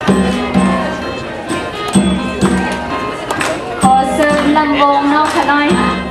ขอเสริมลำวงนอกขน้อย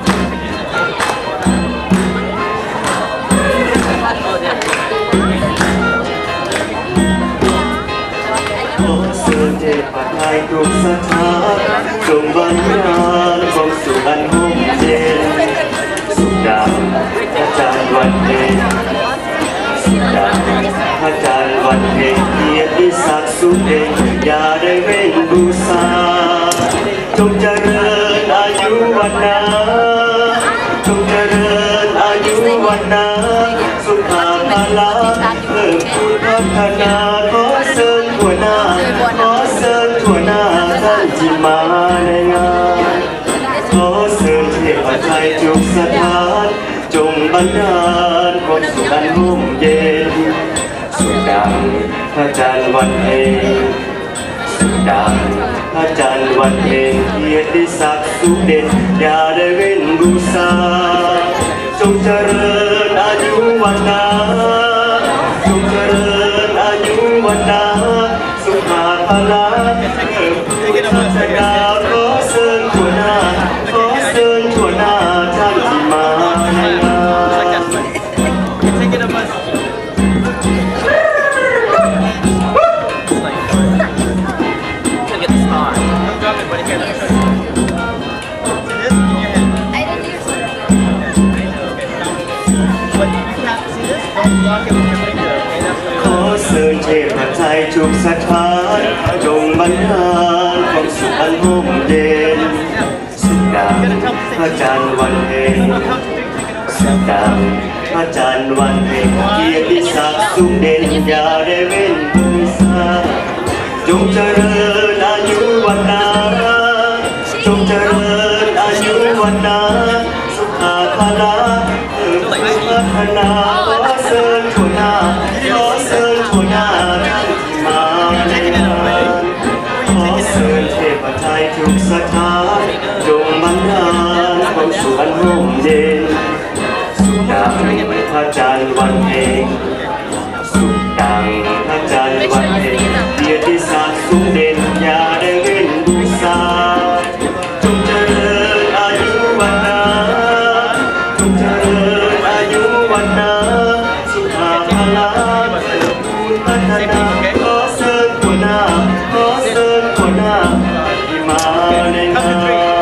เสือเทพไทยทุกสถานจงบันดาลความสุขอันห่มเย็นสุขดังอาจารย์วันเพ็ญสุขดังอาจารย์วันเพ็ญเกียรติศักดิ์สุเด่นอย่าได้เว้นบูชาจงเจริญอายุวันนาจงเจริญอายุวันนาสุขาภาละเพิ่มพูนพัฒนาขอเสริญหัวหน้าขอเสริญหัวหน้าท่านที่มาในงานขอเสริญเทพไทยทุกสถานจงบันดาลความสุขอันห่มเย็นสุขดังพระจันทร์วันเพ็ญสุขดังพระจันทร์วันเพ็ญเกียรติศักดิ์สุเด่นอย่าได้เว้นบูชาจงเจริญอายุวันนาจงเจริญอายุวันนาสุขาภาละเพิ่มพูนพัฒนาขอเสริญหัวหน้าขอเสริญหัวหน้าท่านที่มาในงานขอเสริญเทพไทยทุกสถานจงบันดาลความสุขอันห่มเย็นสุขดังพระจันทร์วันเพ็ญสุขดังพระจันทร์วันเพ็ญเกียรติศักดิ์สุเด่นอย่าได้เว้นบูชาจงเจริญอายุวันนาจงเจริญอายุวันนาสุขาภาละเพิ่มพูนพัฒนาขอเสริญหัวหน้าขอเสริญหัวหน้าท่านที่มาในงานขอเสริญเทพไทยทุกสถานจงบันดาลความสุขอันห่มเย็นสุขดังพระจันทร์วันเพ็ญสุขดังพระจันทร์วันเพ็ญเกียรติศักดิ์สุเด่นอย่าได้เว้นบูชาจงเจริญอายุวันนาจงเจริญอายุวันนาสุขาภาละเพิ่มพูนพัฒนาขอเสริญหัวหน้าขอเสริญหัวหน้าที่มาในงาน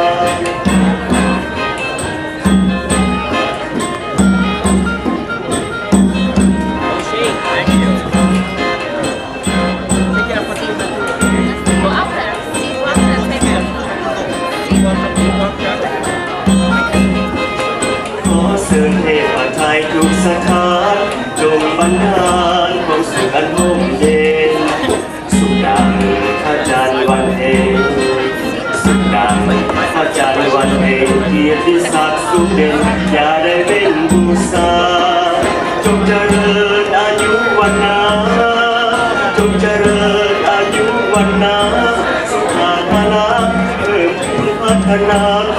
ขอเสริญเทพไทยทุกสถานจงบันดาลความสุขอันห่มเย็นสุขดังพระจันทร์วันเพ็ญสุขดังพระจันทร์วันเพ็ญเกียรติศักดิ์สุเด่นอย่าได้เว้นบูชาจงเจริญอายุวันนาจงเจริญอายุวันนาสุขาภาละเพิ่มพูนพัฒนาข